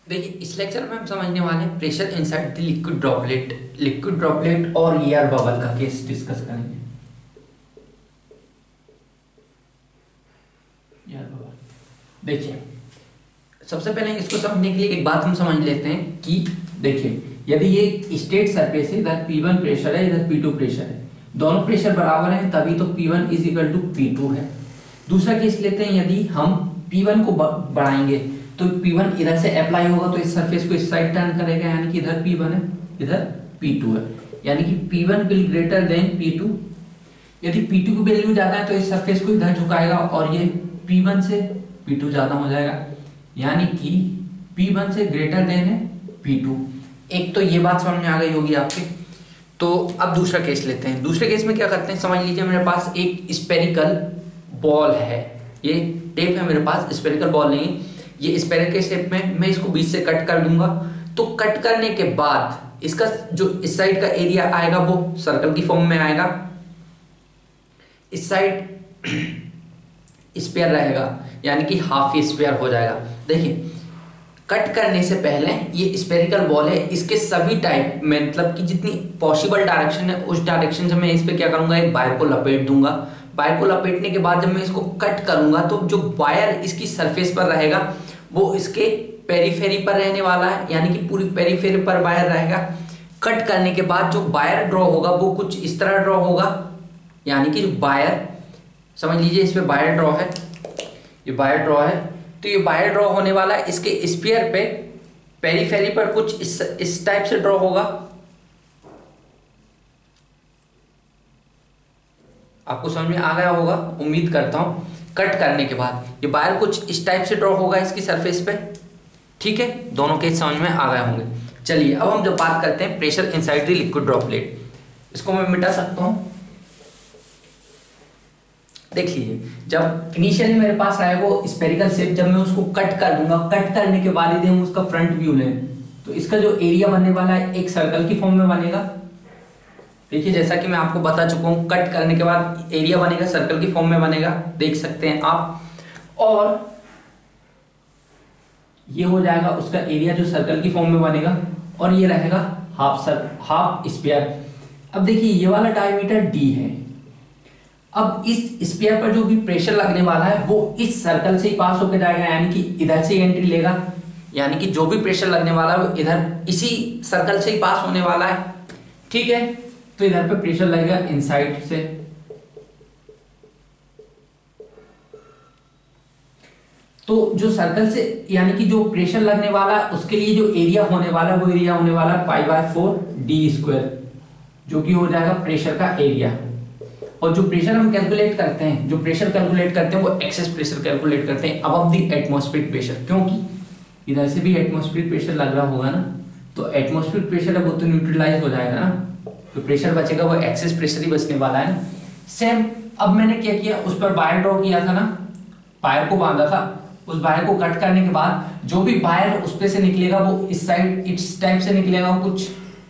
देखिए इस लेक्चर में हम समझने वाले हैं pressure inside the liquid droplet और एयर बबल का केस डिस्कस करेंगे। एयर बबल देखिए सबसे पहले इसको समझने के लिए एक बात हम समझ लेते हैं कि देखिए यदि ये स्टेट सरफेस है, इधर P1 प्रेशर है, इधर P2 प्रेशर है, दोनों प्रेशर बराबर हैं तभी तो P1 is equal to P2 है। दूसरा केस लेते हैं, यदि हम P1 को बढ़ाएंगे तो P1 इधर से अप्लाई होगा तो इस सरफेस को इस साइड टर्न करेगा, यानी कि इधर P1 है इधर P2 है, यानी कि P1 will greater than P2। यदि P2 की वैल्यू ज्यादा है तो इस सरफेस को इधर झुकाएगा और ये P1 से P2 ज्यादा हो जाएगा, यानी कि P1 से ग्रेटर देन है P2। एक तो ये बात समझ में आ गई होगी आपके। तो अब दूसरा केस लेते हैं। दूसरे केस में क्या करते हैं, समझ लीजिए मेरे पास एक स्पेरिकल बॉल है, ये टेप है मेरे पास, स्पेरिकल बॉल नहीं है, ये स्पेरिकल के शेप में मैं इसको बीच से कट कर दूंगा। तो कट करने के बाद इसका जो इस साइड का एरिया आएगा वो सर्कल की फॉर्म में आएगा, इस साइड स्फीयर रहेगा, यानी कि हाफ स्फीयर हो जाएगा। देखिए कट करने से पहले ये स्फेरिकल बॉल है, इसके सभी टाइप में मतलब कि जितनी पॉसिबल डायरेक्शन है उस डायरेक्शन से मैं इस पे क्या करूंगा, एक वायर को लपेट दूंगा। वायर को लपेटने के बाद जब मैं इसको कट करूंगा तो जो वायर इसकी सरफेस पर रहेगा वो इसके पेरीफेरी पर रहने वाला है, यानी कि पूरी पेरीफेरी पर वायर रहेगा। कट करने के बाद जो वायर ड्रॉ होगा वो कुछ इस तरह ड्रॉ होगा, यानी कि वायर समझ लीजिए इस पे वायर ड्रॉ है, ये वायर ड्रॉ है, तो ये वायर ड्रॉ होने वाला है इसके स्फीयर पे, पेरीफेरी पर कुछ इस टाइप से ड्रॉ होगा। आपको समझ में आ गया होगा उम्मीद करता हूं। कट करने के बाद ये वायर कुछ इस टाइप से ड्रॉ होगा इसकी सरफेस पे, ठीक है, दोनों केस समझ में आ गए होंगे। चलिए अब हम जब बात करते हैं pressure inside the liquid droplet, इसको मैं मिटा सकता हूं। देख लीजिए जब इनिशियली मेरे पास आए वो स्पेरिकल शेप, जब मैं उसको कट कर दूंगा, कट करने के बाद यदि हम उसका फ्रंट व्यू लें तो इसका जो एरिया बनने वाला है एक सर्कल की फॉर्म में बनेगा। देखिए जैसा कि मैं आपको बता चुका हूं, कट करने के बाद एरिया बनेगा सर्कल की फॉर्म में बनेगा, देख सकते हैं आप। और ये हो जाएगा उसका एरिया जो सर्कल की फॉर्म में बनेगा, और ये रहेगा हाफ स्फीयर। अब देखिए ये वाला डायमीटर d है। अब इस स्फीयर पर जो भी प्रेशर लगने वाला है वो इस सर्कल से ही पास होकर जाएगा, यानी कि इधर से एंट्री लेगा, यानी कि जो भी प्रेशर लगने वाला है वो इधर इसी सर्कल से ही पास होने वाला है, ठीक है। तो इधर पे प्रेशर लगेगा इनसाइड से, तो जो सर्कल से यानी कि जो प्रेशर लगने वाला है उसके लिए जो एरिया होने वाला है वो एरिया होने वाला है π/4 d², जो कि हो जाएगा प्रेशर का एरिया। और जो प्रेशर हम कैलकुलेट करते हैं, जो प्रेशर कैलकुलेट करते हैं वो एक्सेस प्रेशर कैलकुलेट करते हैं अबव द एटमॉस्फेरिक प्रेशर, क्योंकि इधर से भी एटमॉस्फेरिक प्रेशर लग रहा होगा ना, तो एटमॉस्फेरिक प्रेशर है वो तो न्यूट्रलाइज हो जाएगा ना, तो प्रेशर बचेगा वो एक्सेस प्रेशर ही बचने वाला है ना। सेम अब मैंने क्या किया, उस पर वायर ड्रॉ किया था ना, वायर को बांधा था, उस वायर को कट करने के बाद जो भी वायर उस पे से निकलेगा वो इस साइड इस टाइप से निकलेगा कुछ,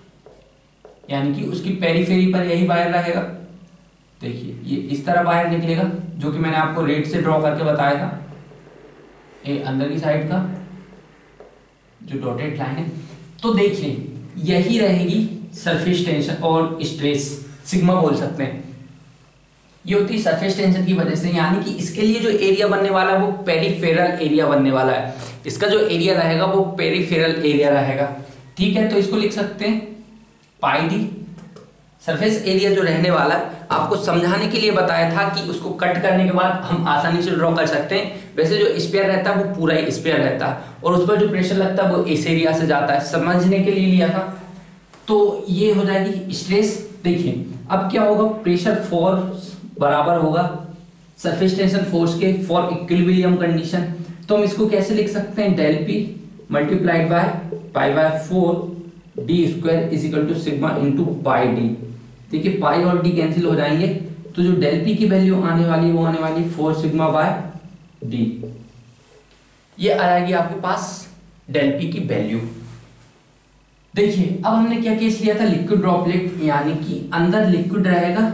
यानी कि उसकी पेरीफेरी पर यही वायर रहेगा। देखिए ये इस तरह वायर निकलेगा, जो कि मैंने आपको रेड से ड्रॉ करके बताया था, ये अंदर की साइड का जो डॉटेड लाइन है। तो देखिए यही रहेगी सरफेस टेंशन और स्ट्रेस, सिग्मा बोल सकते हैं, ये होती है सरफेस टेंशन की वजह से, यानी कि इसके लिए जो एरिया बनने वाला है वो पेरीफेरल एरिया बनने वाला है, इसका जो एरिया रहेगा वो पेरीफेरल एरिया रहेगा, ठीक है। तो इसको लिख सकते हैं πd। सरफेस एरिया जो रहने वाला है आपको समझाने के लिए बताया था कि उसको कट करने के बाद हम आसानी से ड्रॉ कर सकते हैं। वैसे जो स्फीयर रहता है वो पूरा ही स्फीयर रहता है और उस पर जो प्रेशर लगता है वो इस एरिया से जाता है, समझने के लिए लिया था। तो ये हो जाएगी स्ट्रेस। देखिए अब क्या होगा, प्रेशर फोर्स बराबर होगा सरफेस टेंशन फोर्स के फॉर इक्विलिब्रियम कंडीशन। तो हम इसको कैसे लिख सकते हैं, del P multiplied by π/4 d² is equal to sigma into pi D. देखिए पाई और डी कैंसिल हो जाएंगे, तो जो डेल पी की वैल्यू आने वाली वो आने वाली 4 सिग्मा बाय डी, ये आ जाएगी आपके पास डेल पी की वैल्यू। देखिए अब हमने क्या केस लिया था, लिक्विड ड्रॉपलेट, यानी कि अंदर लिक्विड रहेगा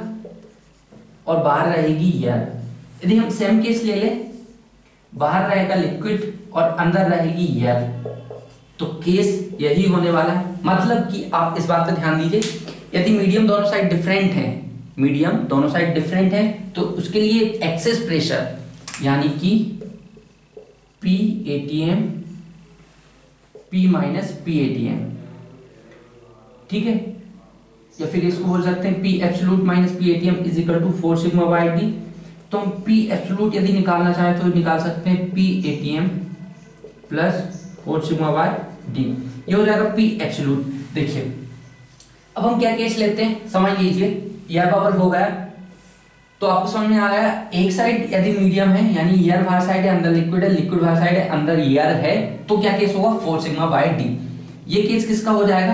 और बाहर रहेगी एयर। यदि हम सेम केस ले लें, बाहर रहेगा लिक्विड और अंदर रहेगी एयर, तो केस यही होने वाला है। मतलब कि आप इस बात पर ध्यान दीजिए, यदि मीडियम दोनों साइड डिफरेंट है, मीडियम दोनों साइड डिफरेंट है, तो उसके लिए एक्सेस प्रेशर यानी कि P ATM P minus P ATM, ठीक है, या फिर इसको बोल सकते हैं P absolute minus P ATM is equal to 4 sigma by D. तो हम P एब्सोल्यूट यदि निकालना चाहें तो निकाल सकते हैं P ATM plus 4 sigma by D, ये हो जाएगा P एब्सोल्यूट। देखिए अब हम क्या केस लेते हैं, समझ लीजिए, एयर बबल हो गया तो आपको समझ में आ गया, एक साइड यदि मीडियम है यानी एयर बाहर साइड है अंदर लिक्विड है, लिक्विड बाहर साइड है अंदर एयर है, तो क्या केस होगा 4 सिग्मा बाय डी। ये केस किसका हो जाएगा,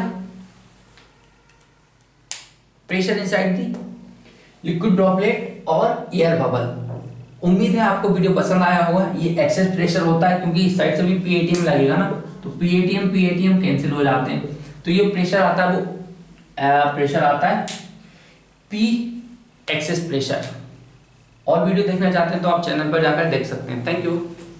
pressure inside the liquid droplet और एयर बबल। उम्मीद है आपको वीडियो पसंद आया होगा। ये एक्सेस प्रेशर होता है क्योंकि इस साइड से भी P ATM लगेगा ना, तो P ATM कैंसिल हो जाते हैं, तो ये प्रेशर आता है, वो प्रेशर आता है P एक्सेस प्रेशर। और वीडियो देखना चाहते हैं तो आप चैनल पर जाकर देख सकते हैं। Thank you.